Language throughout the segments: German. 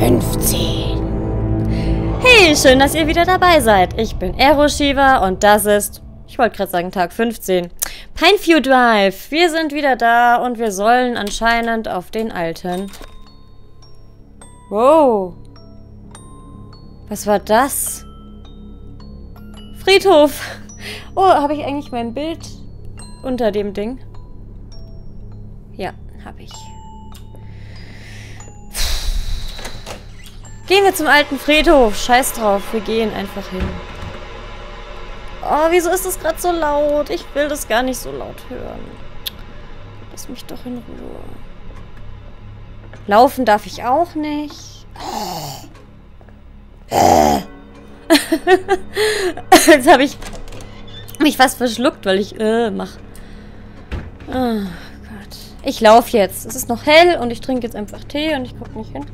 15. Hey, schön, dass ihr wieder dabei seid. Ich bin Aeroshiva und das ist, ich wollte gerade sagen, Tag 15. Pineview Drive. Wir sind wieder da und wir sollen anscheinend auf den alten... Wow. Was war das? Friedhof. Oh, habe ich eigentlich mein Bild unter dem Ding? Ja, habe ich. Gehen wir zum alten Friedhof. Scheiß drauf, wir gehen einfach hin. Oh, wieso ist das gerade so laut? Ich will das gar nicht so laut hören. Lass mich doch in Ruhe. Laufen darf ich auch nicht. Jetzt habe ich mich fast verschluckt, weil ich mach. Oh Gott. Ich laufe jetzt. Es ist noch hell und ich trinke jetzt einfach Tee und ich gucke nicht hin.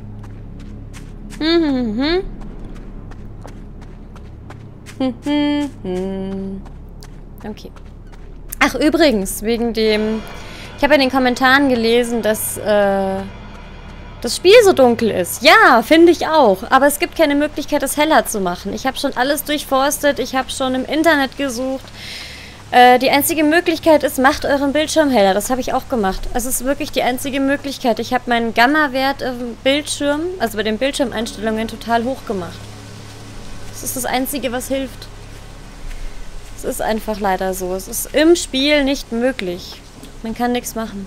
Okay. Ach, übrigens, wegen dem... Ich habe in den Kommentaren gelesen, dass das Spiel so dunkel ist. Ja, finde ich auch. Aber es gibt keine Möglichkeit, es heller zu machen. Ich habe schon alles durchforstet. Ich habe schon im Internet gesucht. Die einzige Möglichkeit ist, macht euren Bildschirm heller. Das habe ich auch gemacht. Es ist wirklich die einzige Möglichkeit. Ich habe meinen Gamma-Wert im Bildschirm, also bei den Bildschirmeinstellungen, total hoch gemacht. Das ist das Einzige, was hilft. Es ist einfach leider so. Es ist im Spiel nicht möglich. Man kann nichts machen.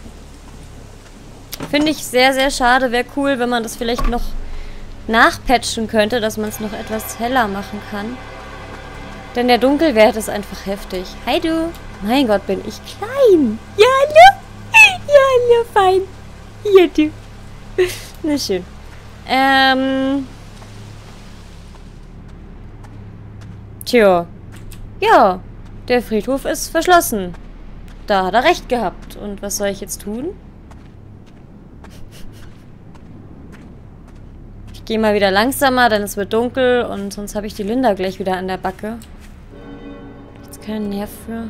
Finde ich sehr, sehr schade. Wäre cool, wenn man das vielleicht noch nachpatchen könnte, dass man es noch etwas heller machen kann. Denn der Dunkelwert ist einfach heftig. Hi du. Mein Gott, bin ich klein. Ja, hallo. Ja, hallo, fein. Hier, du. Na schön. Tja. Ja, der Friedhof ist verschlossen. Da hat er recht gehabt. Und was soll ich jetzt tun? Ich gehe mal wieder langsamer, denn es wird dunkel und sonst habe ich die Linda gleich wieder an der Backe. Jetzt keinen Nerv für.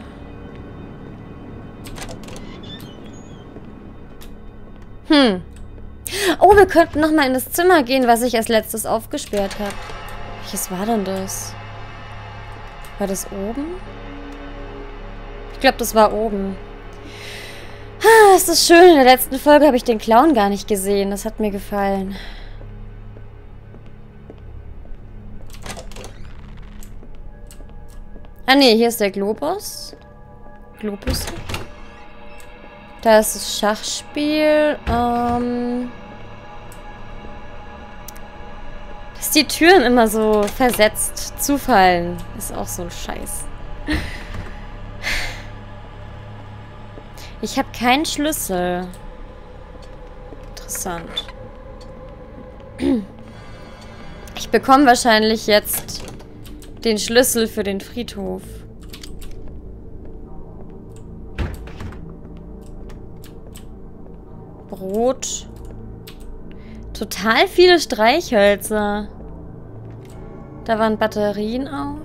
Oh, wir könnten nochmal in das Zimmer gehen, was ich als letztes aufgesperrt habe. Welches war denn das? War das oben? Ich glaube, das war oben. Ah, ist das schön. In der letzten Folge habe ich den Clown gar nicht gesehen. Das hat mir gefallen. Ah, nee, hier ist der Globus. Globus. Da ist das Schachspiel. Dass die Türen immer so versetzt zufallen. Ist auch so ein Scheiß. Ich habe keinen Schlüssel. Interessant. Ich bekomme wahrscheinlich jetzt den Schlüssel für den Friedhof. Brot. Total viele Streichhölzer. Da waren Batterien auch.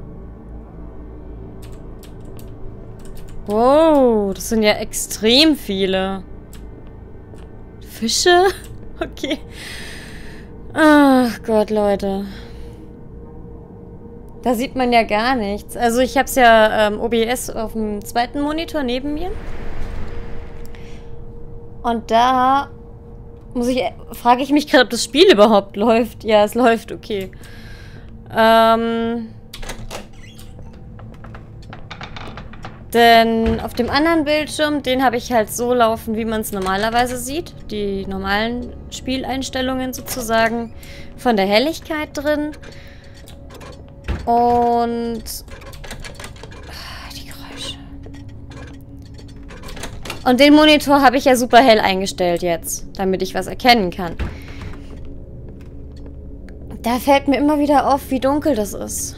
Wow, das sind ja extrem viele. Fische? Okay. Ach Gott, Leute. Da sieht man ja gar nichts. Also ich habe es ja OBS auf dem zweiten Monitor neben mir. Und da frage ich mich gerade, ob das Spiel überhaupt läuft. Ja, es läuft, okay. Denn auf dem anderen Bildschirm, den habe ich halt so laufen, wie man es normalerweise sieht. Die normalen Spieleinstellungen sozusagen von der Helligkeit drin. Und die Geräusche. Und den Monitor habe ich ja super hell eingestellt jetzt, damit ich was erkennen kann. Da fällt mir immer wieder auf, wie dunkel das ist.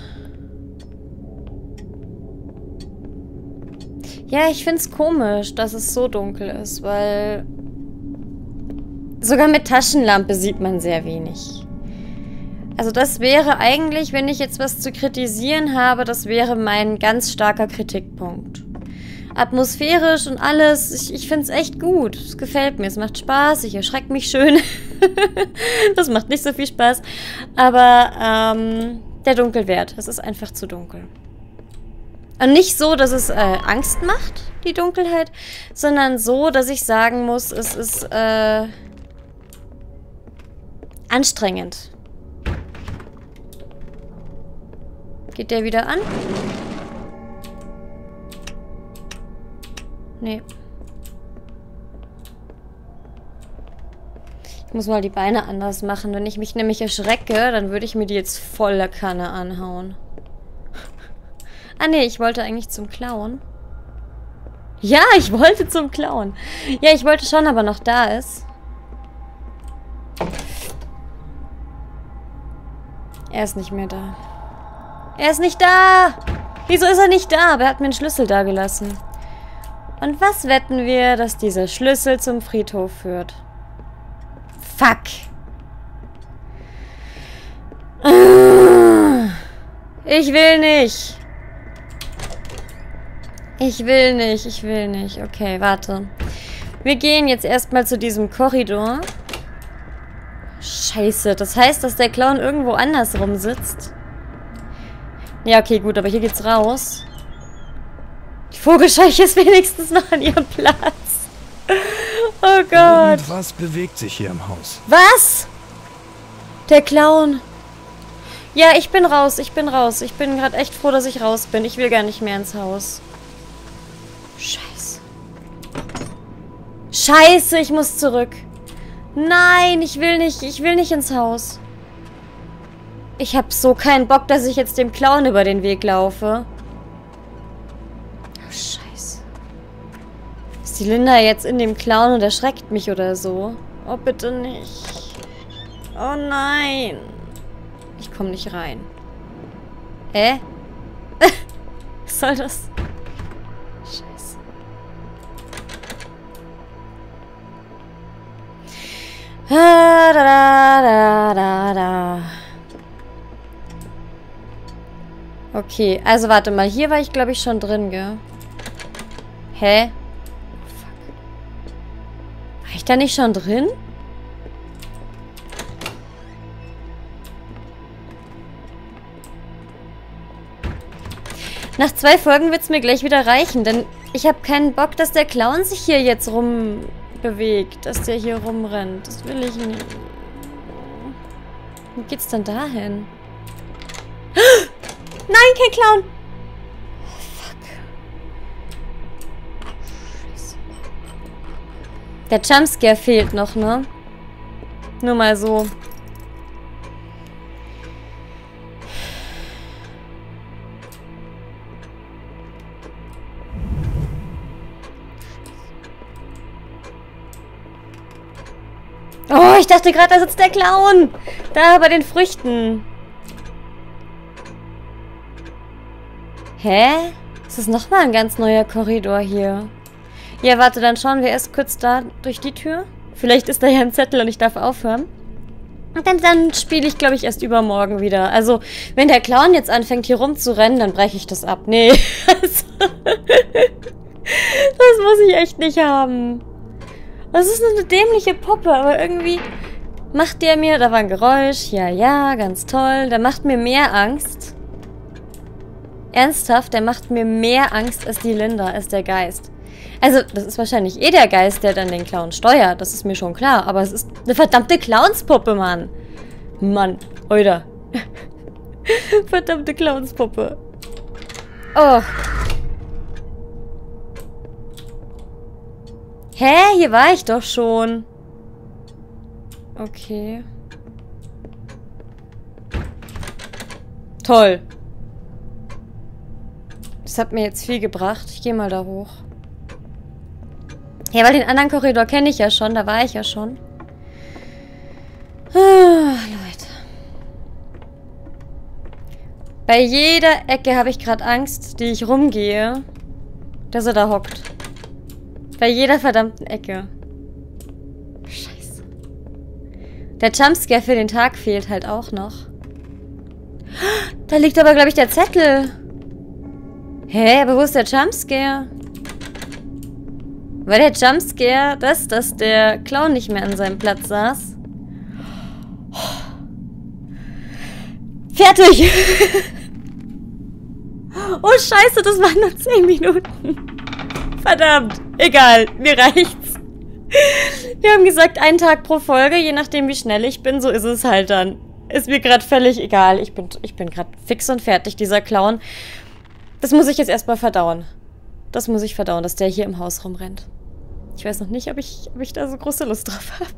Ja, ich finde es komisch, dass es so dunkel ist, weil sogar mit Taschenlampe sieht man sehr wenig. Also das wäre eigentlich, wenn ich jetzt was zu kritisieren habe, das wäre mein ganz starker Kritikpunkt. Atmosphärisch und alles, ich finde es echt gut. Es gefällt mir, es macht Spaß, ich erschrecke mich schön. Das macht nicht so viel Spaß. Aber der Dunkelwert. Es ist einfach zu dunkel. Und nicht so, dass es Angst macht, die Dunkelheit, sondern so, dass ich sagen muss, es ist anstrengend. Geht der wieder an? Nee. Ich muss mal die Beine anders machen. Wenn ich mich nämlich erschrecke, dann würde ich mir die jetzt voller Kanne anhauen. Ah nee, ich wollte eigentlich zum Klauen. Ja, ich wollte zum Klauen. Ja, ich wollte schon, aber noch da ist. Er ist nicht mehr da. Er ist nicht da! Wieso ist er nicht da? Aber er hat mir einen Schlüssel da gelassen. Und was wetten wir, dass dieser Schlüssel zum Friedhof führt? Fuck! Ich will nicht! Ich will nicht, ich will nicht. Okay, warte. Wir gehen jetzt erstmal zu diesem Korridor. Scheiße, das heißt, dass der Clown irgendwo anders rumsitzt. Ja, okay, gut, aber hier geht's raus. Die Vogelscheuche ist wenigstens noch an ihrem Platz. Oh Gott. Was bewegt sich hier im Haus? Was? Der Clown. Ja, ich bin raus, ich bin raus. Ich bin gerade echt froh, dass ich raus bin. Ich will gar nicht mehr ins Haus. Scheiße. Scheiße, ich muss zurück. Nein, ich will nicht ins Haus. Ich hab so keinen Bock, dass ich jetzt dem Clown über den Weg laufe. Oh, scheiße. Ist die Linda jetzt in dem Clown und erschreckt mich oder so? Oh, bitte nicht. Oh nein. Ich komme nicht rein. Hä? Was soll das? Scheiße. Da, da, da, da, da. Okay, also warte mal. Hier war ich, glaube ich, schon drin, gell? Hä? Oh, fuck. War ich da nicht schon drin? Nach 2 Folgen wird es mir gleich wieder reichen, denn ich habe keinen Bock, dass der Clown sich hier jetzt rumbewegt, dass der hier rumrennt. Das will ich nicht. Wo geht's denn dahin? Nein, kein Clown! Fuck. Scheiße. Der Jumpscare fehlt noch, ne? Nur mal so. Oh, ich dachte gerade, da sitzt der Clown. Da bei den Früchten. Hä? Ist das nochmal ein ganz neuer Korridor hier? Ja, warte, dann schauen wir erst kurz da durch die Tür. Vielleicht ist da ja ein Zettel und ich darf aufhören. Und dann spiele ich, glaube ich, erst übermorgen wieder. Also, wenn der Clown jetzt anfängt, hier rumzurennen, dann breche ich das ab. Nee, also, das muss ich echt nicht haben. Das ist nur eine dämliche Puppe, aber irgendwie macht der mir... Da war ein Geräusch. Ja, ja, ganz toll. Der macht mir mehr Angst. Ernsthaft, der macht mir mehr Angst als die Linda, als der Geist. Also, das ist wahrscheinlich eh der Geist, der dann den Clown steuert. Das ist mir schon klar. Aber es ist eine verdammte Clownspuppe, Mann. Mann, Alter. Verdammte Clownspuppe. Oh. Hä? Hier war ich doch schon. Okay. Toll. Das hat mir jetzt viel gebracht. Ich gehe mal da hoch. Ja, weil den anderen Korridor kenne ich ja schon. Da war ich ja schon. Leute. Bei jeder Ecke habe ich gerade Angst, die ich rumgehe, dass er da hockt. Bei jeder verdammten Ecke. Scheiße. Der Jumpscare für den Tag fehlt halt auch noch. Da liegt aber, glaube ich, der Zettel. Hä, aber wo ist der Jumpscare? War der Jumpscare das, dass der Clown nicht mehr an seinem Platz saß? Fertig! Oh scheiße, das waren nur 10 Minuten. Verdammt, egal, mir reicht's. Wir haben gesagt, 1 Tag pro Folge, je nachdem wie schnell ich bin, so ist es halt dann. Ist mir gerade völlig egal. Ich bin gerade fix und fertig, dieser Clown. Das muss ich jetzt erstmal verdauen. Das muss ich verdauen, dass der hier im Haus rumrennt. Ich weiß noch nicht, ob ich da so große Lust drauf habe.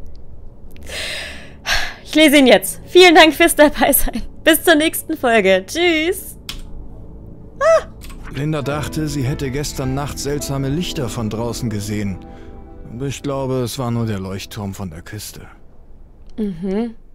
Ich lese ihn jetzt. Vielen Dank fürs Dabeisein. Bis zur nächsten Folge. Tschüss. Ah. Linda dachte, sie hätte gestern Nacht seltsame Lichter von draußen gesehen. Ich glaube, es war nur der Leuchtturm von der Küste. Mhm.